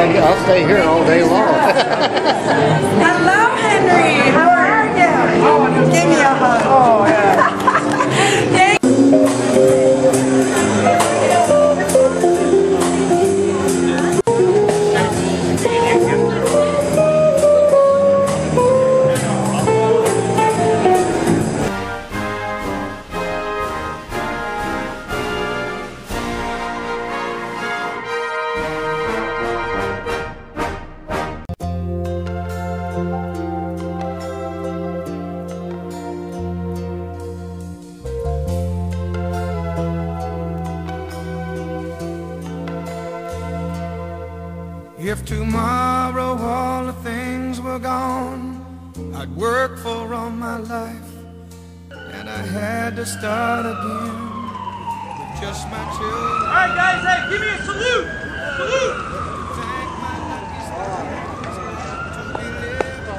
I'll stay here all day long. Hello, Henry. How are you? Give me a hug. Oh, yeah. If tomorrow all the things were gone I'd work for all my life, and I had to start again with just my children. All right, guys, hey, give me a salute! Salute! Thank my lucky stars to be living.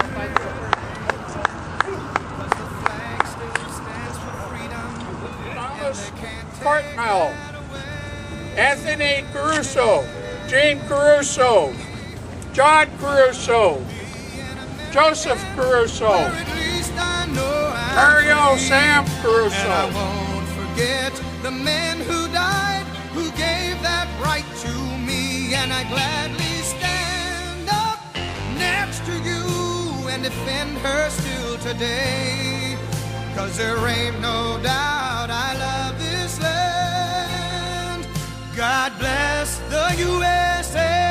'Cause the flag still stands for freedom, and they can't take Cartmel, that away. Anthony Caruso, Jane Caruso, John Caruso, Joseph Caruso, Mario Sam Caruso. And I won't forget the men who died, who gave that right to me, and I gladly stand up next to you and defend her still today. 'Cause there ain't no doubt I love this land. God bless the USA.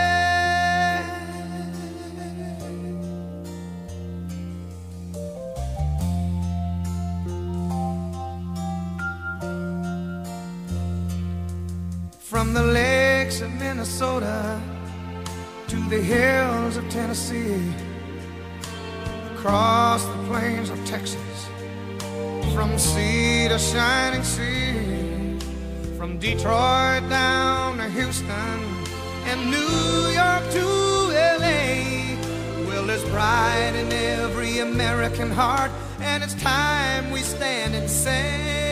From the lakes of Minnesota to the hills of Tennessee, across the plains of Texas, from sea to shining sea, from Detroit down to Houston and New York to LA. Well, there's pride in every American heart, and it's time we stand and say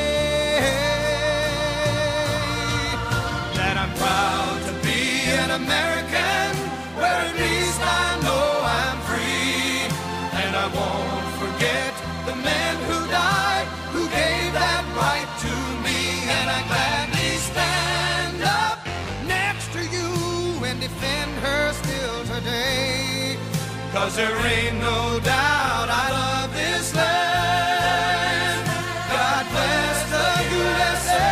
that I'm proud to be an American, where at least I know I'm free. And I won't forget the men who died, who gave that right to me. And I gladly stand up next to you and defend her still today. 'Cause there ain't no doubt I love this land. God bless the USA.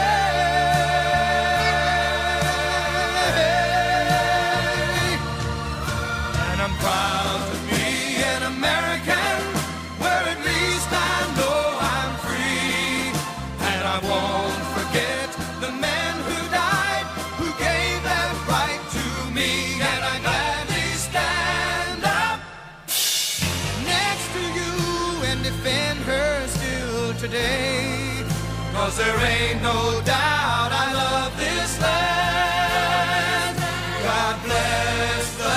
Proud to be an American, where at least I know I'm free. And I won't forget the men who died, who gave that right to me. And I gladly stand up next to you and defend her still today. 'Cause there ain't no doubt I love this land. God bless the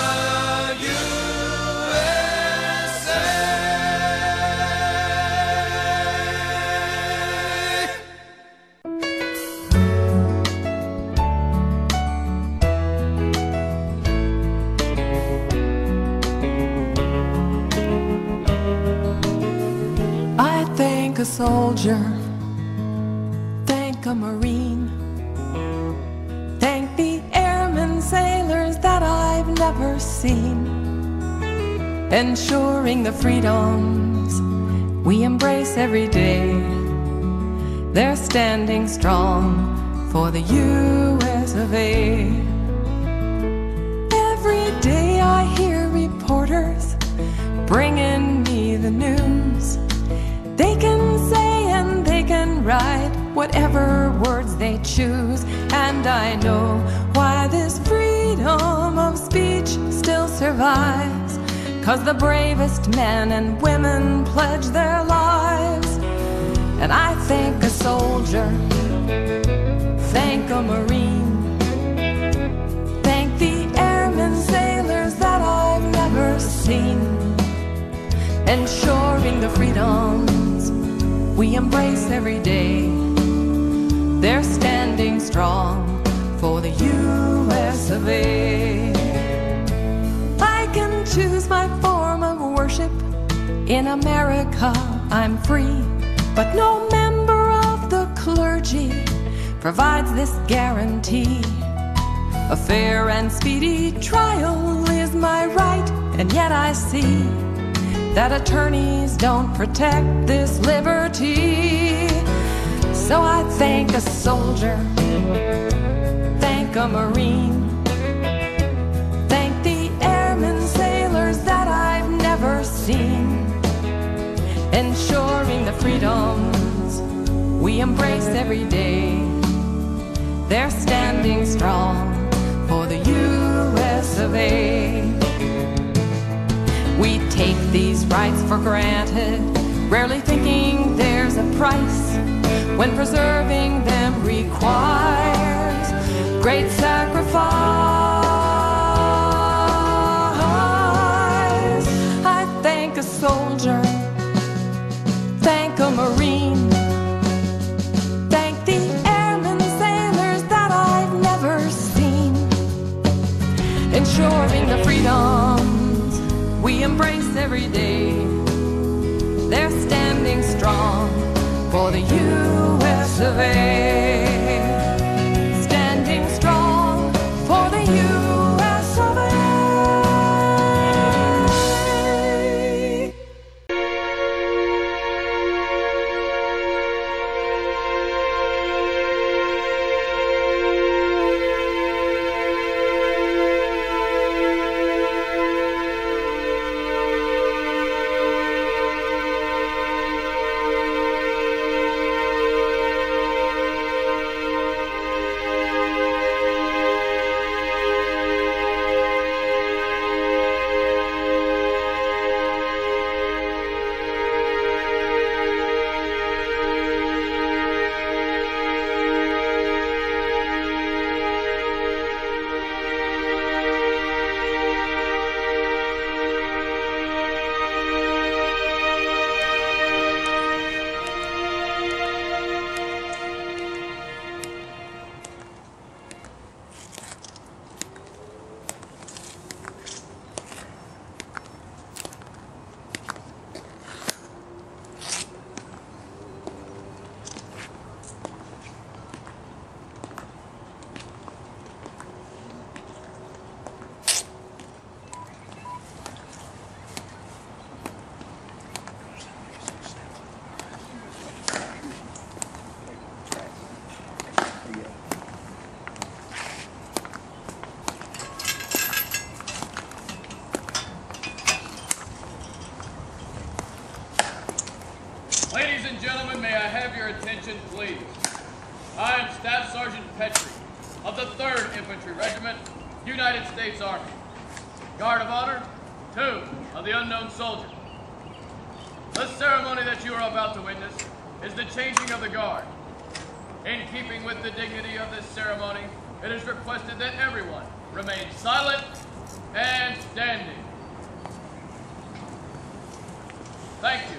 Thank a soldier, thank a Marine, thank the airmen, sailors that I've never seen, ensuring the freedoms we embrace every day. They're standing strong for the US of A. Every day I hear reporters bringing me the news. They can say and they can write whatever words they choose, and I know why this freedom of speech still survives. 'Cause the bravest men and women pledge their lives. And I thank a soldier, thank a Marine, thank the airmen, sailors that I've never seen, ensuring the freedoms we embrace every day. They're standing strong for the US of A. In America, I'm free, but no member of the clergy provides this guarantee. A fair and speedy trial is my right, and yet I see that attorneys don't protect this liberty. So I thank a soldier, thank a Marine, thank the airmen, sailors that I've never seen, ensuring the freedoms we embrace every day. They're standing strong for the US of A. We take these rights for granted, rarely thinking there's a price, when preserving them requires great sacrifice. I thank a soldier, thank a Marine, thank the airmen, sailors that I've never seen, ensuring the freedoms we embrace every day. They're standing strong for the US of A. Standing strong for the US of A. Ladies and gentlemen, may I have your attention, please? I am Staff Sergeant Petrie of the 3rd Infantry Regiment, United States Army. Guard of Honor, 2 of the Unknown Soldier. The ceremony that you are about to witness is the changing of the guard. In keeping with the dignity of this ceremony, it is requested that everyone remain silent and standing. Thank you.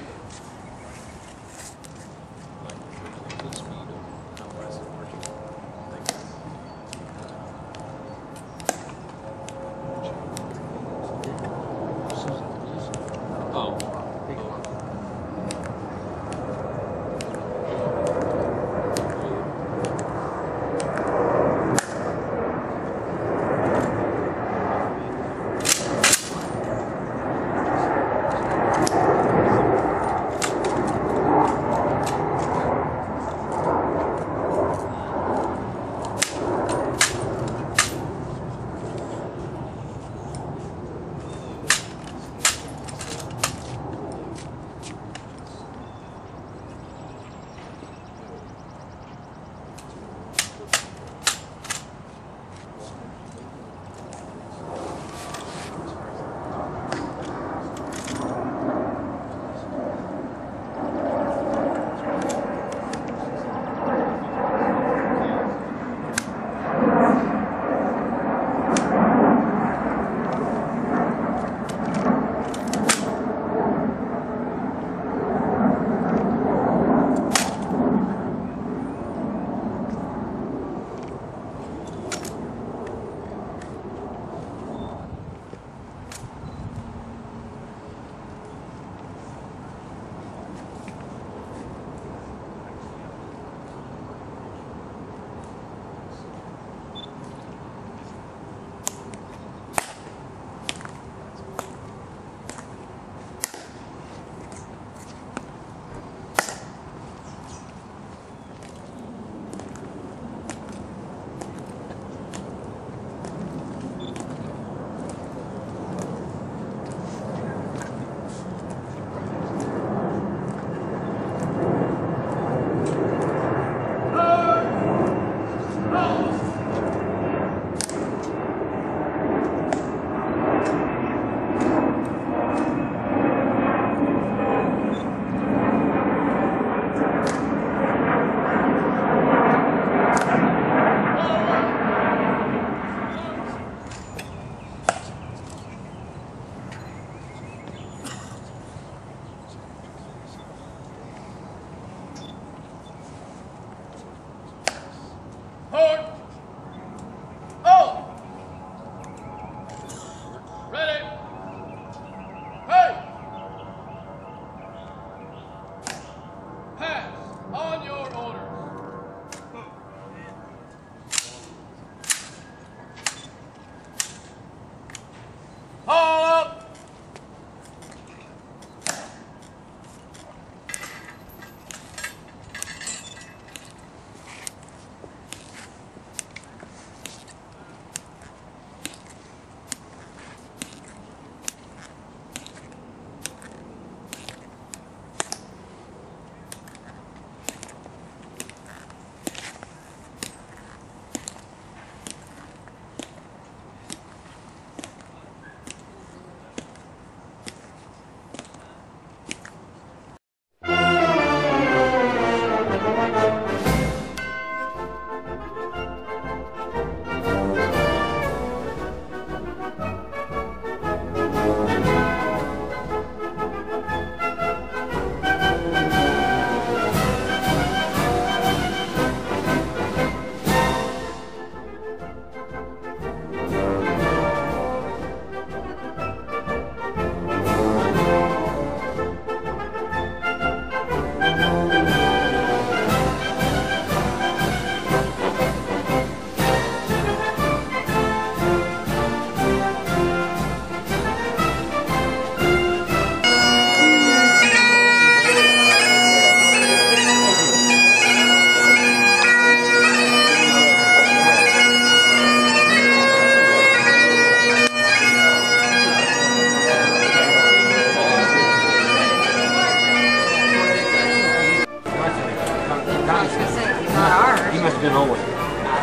not ours. He must have been old. It's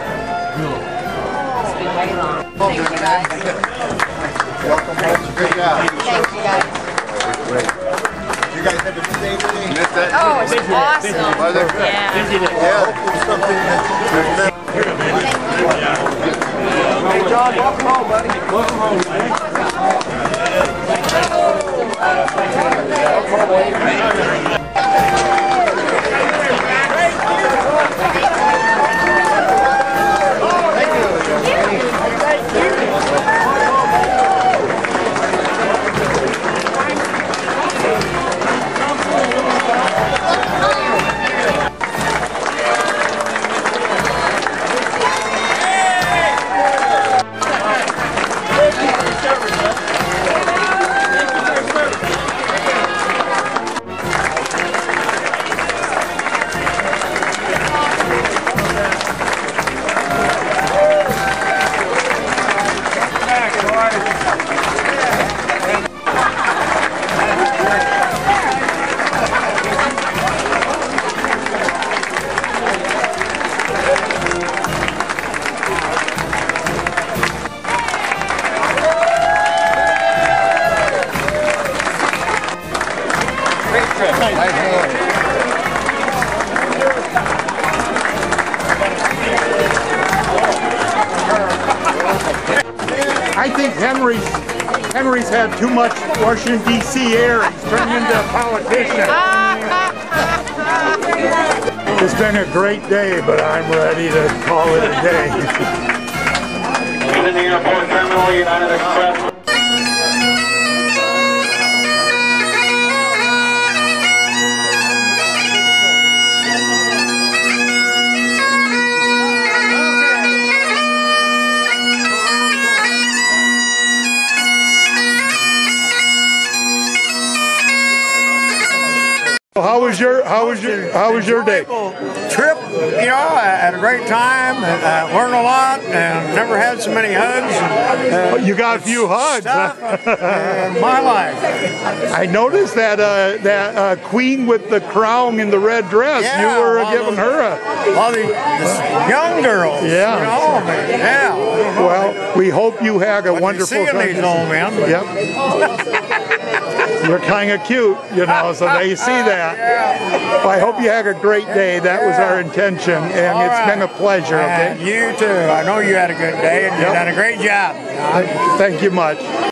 been way long. Thank you guys. Welcome back. Great job. Thank you guys. Great. You guys have a good day today? Oh, it's awesome. Yeah. Yeah, hopefully something that Hey, John, welcome home, buddy. Welcome home. I think Henry's had too much Washington, D.C. air. He's turned into a politician. It's been a great day, but I'm ready to call it a day. In the airport terminal, United Express. How was your day? Trip, you know, I had a great time and learned a lot and never had so many hugs. You got a few hugs. In my life. I noticed that queen with the crown and the red dress. Yeah, you were giving her a lot of these young girls. Yeah. You know, yeah. Well, we hope you had a wonderful Seeing time. these old men. Yep. You're kind of cute, you know, so they see that. Well, I hope you had a great day. That was our intention, and it's been a pleasure, okay? You too. I know you had a good day, and you've done a great job. Thank you much.